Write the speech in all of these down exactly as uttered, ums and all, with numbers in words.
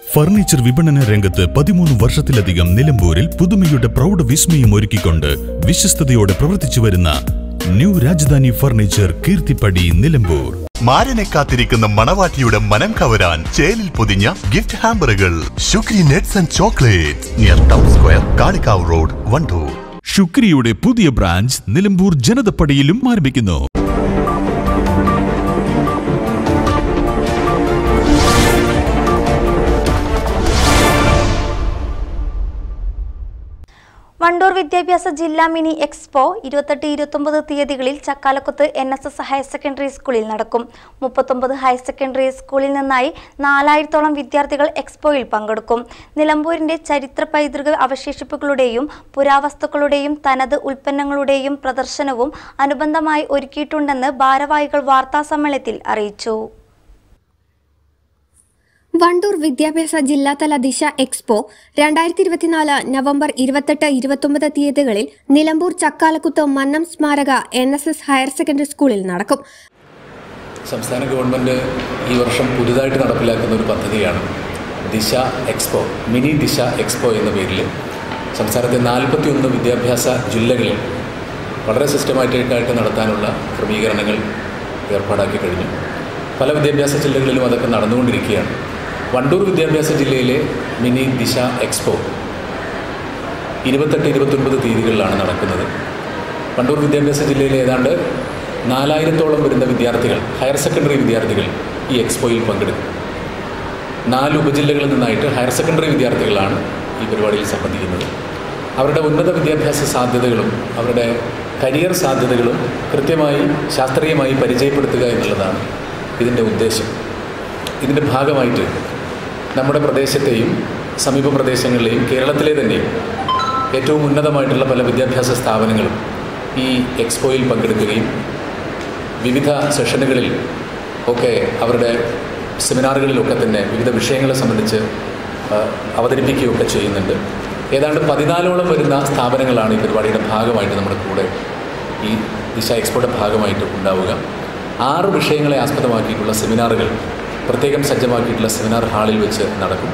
Furniture വിപണന രംഗത്ത് പതിമൂന്ന് വർഷത്തിലധികം നിലമ്പൂരിൽ പുതുമയുടെ പ്രൗഢ വിസ്മയം ഒരുക്കിക്കൊണ്ട് വിശ്വസ്തയോടെ പ്രവർത്തിച്ചു വരുന്ന ന്യൂ രാജധാനി ഫർണിച്ചർ കീർത്തിപ്പടി നിലമ്പൂർ. മാരനെ കാത്തിരിക്കുന്ന മണവാട്ടിയുടെ മനം കവരാൻ ചേലിൽ പൊതിഞ്ഞ ഗിഫ്റ്റ് ഹാമ്പറുകൾ. Shukri nets and chocolate near town square, Kalikavu road, Vandoor. ശുക്രിയുടെ പുതിയ ബ്രാഞ്ച് നിലമ്പൂർ ജനതപ്പടിയിലും ആരംഭിക്കുന്നു. വണ്ടൂർ വിദ്യാഭ്യാസ ജില്ലാ മിനി എക്സ്പോ ഇരുപത്തെട്ട് ഇരുപത്തൊമ്പത് തീയതികളിൽ Chakkalakuthu N S S higher secondary സ്കൂളിൽ നടക്കും. മുപ്പത്തൊമ്പത് ഹയർ സെക്കൻഡറി സ്കൂളിൽ നിന്നായി നാലായിരത്തോളം വിദ്യാർത്ഥികൾ എക്സ്പോയിൽ പങ്കെടുക്കും. നിലമ്പൂരിന്റെ ചരിത്ര പൈതൃക അവശേഷിപ്പുകളുടെയും പുരാവസ്തുക്കളുടെയും തനത് ഉൽപ്പന്നങ്ങളുടെയും പ്രദർശനവും അനുബന്ധമായി ഒരുക്കിയിട്ടുണ്ടെന്ന് ഭാരവാഹികൾ വാർത്താസമ്മേളനത്തിൽ അറിയിച്ചു. വണ്ടൂർ വിദ്യാഭ്യാസ ജില്ലാതല ദിശ എക്സ്പോ രണ്ടായിരത്തി ഇരുപത്തിനാല് നവംബർ ഇരുപത്തെട്ട് ഇരുപത്തൊമ്പത് തീയതികളിൽ നിലമ്പൂർ ചക്കാലക്കുത്ത് മന്നം സ്മാരക N S S higher secondary സ്കൂളിൽ നടക്കും. സംസ്ഥാന ഗവൺമെൻറ് ഈ വർഷം പുതുതായിട്ട് നടപ്പിലാക്കുന്ന ഒരു പദ്ധതിയാണ് ദിശ എക്സ്പോ, മിനി ദിശ എക്സ്പോ എന്ന പേരിൽ സംസ്ഥാനത്തെ നാൽപ്പത്തി ഒന്ന് വിദ്യാഭ്യാസ ജില്ലകളിൽ വളരെ സിസ്റ്റമാറ്റിക്കായിട്ട് നടത്താനുള്ള ക്രമീകരണങ്ങൾ ഏർപ്പാടാക്കി കഴിഞ്ഞു. പല വിദ്യാഭ്യാസ ജില്ലകളിലും അതൊക്കെ നടന്നുകൊണ്ടിരിക്കുകയാണ്. വണ്ടൂർ വിദ്യാഭ്യാസ ജില്ലയിലെ മിനി ദിശ എക്സ്പോ ഇരുപത്തെട്ട് ഇരുപത്തൊൻപത് തീയതികളിലാണ് നടക്കുന്നത്. വണ്ടൂർ വിദ്യാഭ്യാസ ജില്ലയിലെ ഏതാണ്ട് നാലായിരത്തോളം വരുന്ന വിദ്യാർത്ഥികൾ, ഹയർ സെക്കൻഡറി വിദ്യാർത്ഥികൾ ഈ എക്സ്പോയിൽ പങ്കെടുക്കും. നാല് ഉപജില്ലകളിൽ നിന്നായിട്ട് ഹയർ സെക്കൻഡറി വിദ്യാർത്ഥികളാണ് ഈ പരിപാടിയിൽ സംബന്ധിക്കുന്നത്. അവരുടെ ഉന്നത വിദ്യാഭ്യാസ സാധ്യതകളും അവരുടെ കരിയർ സാധ്യതകളും കൃത്യമായി ശാസ്ത്രീയമായി പരിചയപ്പെടുത്തുക എന്നുള്ളതാണ് ഇതിൻ്റെ ഉദ്ദേശം. ഇതിൻ്റെ ഭാഗമായിട്ട് നമ്മുടെ പ്രദേശത്തെയും സമീപ പ്രദേശങ്ങളിലെയും കേരളത്തിലെ തന്നെയും ഏറ്റവും ഉന്നതമായിട്ടുള്ള പല വിദ്യാഭ്യാസ സ്ഥാപനങ്ങളും ഈ എക്സ്പോയിൽ പങ്കെടുക്കുകയും വിവിധ സെഷനുകളിൽ ഒക്കെ അവരുടെ സെമിനാറുകളിലൊക്കെ തന്നെ വിവിധ വിഷയങ്ങളെ സംബന്ധിച്ച് അവതരിപ്പിക്കുകയൊക്കെ ചെയ്യുന്നുണ്ട്. ഏതാണ്ട് പതിനാലോളം വരുന്ന സ്ഥാപനങ്ങളാണ് ഈ പരിപാടിയുടെ ഭാഗമായിട്ട് നമ്മുടെ കൂടെ ഈ ദിശ എക്സ്പോയുടെ ഭാഗമായിട്ട് ഉണ്ടാവുക. ആറ് വിഷയങ്ങളെ ആസ്പദമാക്കിയിട്ടുള്ള സെമിനാറുകൾ പ്രത്യേകം സജ്ജമാക്കിയിട്ടുള്ള സെമിനാർ ഹാളിൽ വെച്ച് നടക്കും.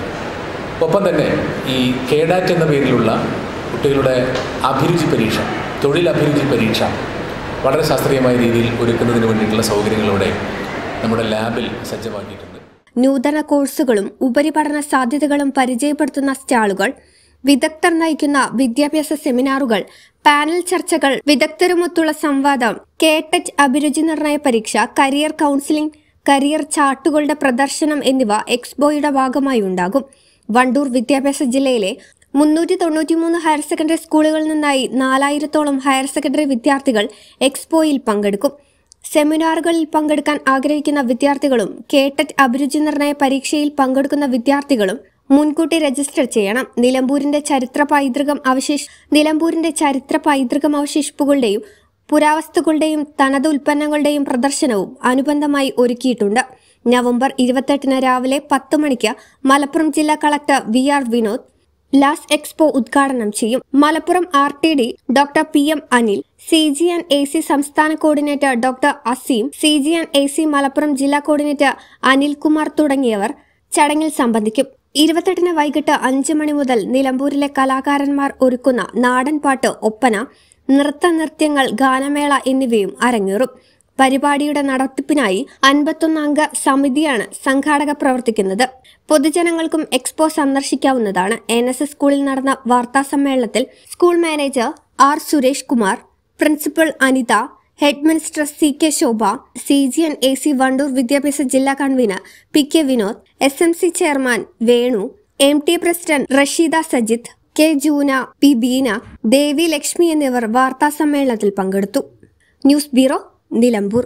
ഒപ്പം തന്നെ ഈ കേഡാറ്റ് എന്ന പേരിലുള്ള കുട്ടികളുടെ അഭിരുചി പരീക്ഷ, തൊഴിൽ അഭിരുചി പരീക്ഷ വളരെ ശാസ്ത്രീയമായ രീതിയിൽ ഒരുക്കുന്നതിന് വേണ്ടിയിട്ടുള്ള സൗകര്യങ്ങളോടെ നമ്മുടെ ലാബിൽ സജ്ജമാക്കിയിട്ടുണ്ട്. നൂതന കോഴ്സുകളും ഉപരിപഠന സാധ്യതകളും പരിചയപ്പെടുത്തുന്ന സ്റ്റാളുകൾ, വിദഗ്ധർ നയിക്കുന്ന വിദ്യാഭ്യാസ സെമിനാറുകൾ, പാനൽ ചർച്ചകൾ, വിദഗ്ധരുമൊത്തുള്ള സംവാദം, കേട്ടറ്റ് അഭിരുചി നിർണയ പരീക്ഷ, കരിയർ കൗൺസിലിംഗ്, കരിയർ ചാർട്ടുകളുടെ പ്രദർശനം എന്നിവ എക്സ്പോയുടെ ഭാഗമായി ഉണ്ടാകും. വണ്ടൂർ വിദ്യാഭ്യാസ ജില്ലയിലെ മുന്നൂറ്റി തൊണ്ണൂറ്റി മൂന്ന് ഹയർ സെക്കൻഡറി സ്കൂളുകളിൽ നിന്നായി നാലായിരത്തോളം ഹയർ സെക്കൻഡറി വിദ്യാർത്ഥികൾ എക്സ്പോയിൽ പങ്കെടുക്കും. സെമിനാറുകളിൽ പങ്കെടുക്കാൻ ആഗ്രഹിക്കുന്ന വിദ്യാർത്ഥികളും കേട്ടറ്റ് അഭിരുചി നിർണയ പരീക്ഷയിൽ പങ്കെടുക്കുന്ന വിദ്യാർത്ഥികളും മുൻകൂട്ടി രജിസ്റ്റർ ചെയ്യണം. നിലമ്പൂരിന്റെ ചരിത്ര പൈതൃകം അവശേഷ നിലമ്പൂരിന്റെ ചരിത്ര പൈതൃകം അവശേഷിപ്പുകളുടെയും പുരാവസ്തുക്കളുടെയും തനത് ഉൽപ്പന്നങ്ങളുടെയും പ്രദർശനവും അനുബന്ധമായി ഒരുക്കിയിട്ടുണ്ട്. നവംബർ ഇരുപത്തെട്ടിന് രാവിലെ പത്ത് മണിക്ക് മലപ്പുറം ജില്ലാ കളക്ടർ വി ആർ വിനോദ് ലാസ് എക്സ്പോ ഉദ്ഘാടനം ചെയ്യും. Malappuram R T D doctor P M Anil, C G and A C സംസ്ഥാന coordinator doctor Azeem, C G and A C Malappuram ജില്ലാ കോർഡിനേറ്റർ അനിൽകുമാർ തുടങ്ങിയവർ ചടങ്ങിൽ സംബന്ധിക്കും. ഇരുപത്തെട്ടിന് വൈകിട്ട് അഞ്ച് മണി മുതൽ നിലമ്പൂരിലെ കലാകാരന്മാർ ഒരുക്കുന്ന നാടൻപാട്ട്, ഒപ്പന, നൃത്ത നൃത്യങ്ങൾ, ഗാനമേള എന്നിവയും അരങ്ങേറും. പരിപാടിയുടെ നടത്തിപ്പിനായി അൻപത്തൊന്ന് അംഗ സമിതിയാണ് സംഘാടക പ്രവർത്തിക്കുന്നത്. പൊതുജനങ്ങൾക്കും എക്സ്പോ സന്ദർശിക്കാവുന്നതാണ്. എൻ എസ് എസ് സ്കൂളിൽ നടന്ന വാർത്താ സമ്മേളനത്തിൽ school manager R Suresh Kumar, principal Anitha, head minister C K Shobha, C G and A C Wandoor വിദ്യാഭ്യാസ ജില്ലാ convener P K Vinod, S M C chairman Venu, M T president Rasheeda Sajith, K Juna, P Beena, Devi Lakshmi എന്നിവർ വാർത്താ സമ്മേളനത്തിൽ പങ്കെടുത്തു. News bureau, Nilambur.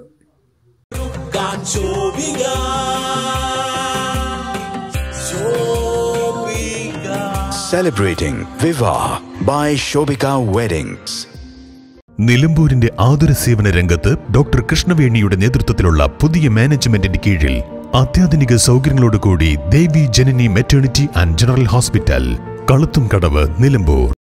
Celebrating Viva by Shobika Weddings. നിലമ്പൂരിന്റെ ആതുര സേവന രംഗത്ത് ഡോക്ടർ കൃഷ്ണവേണിയുടെ നേതൃത്വത്തിലുള്ള പുതിയ മാനേജ്മെന്റിന്റെ കീഴിൽ അത്യാധുനിക സൗകര്യങ്ങളോടുകൂടി Devi Janani maternity and general hospital, Kaluthumkadavu, Nilambur.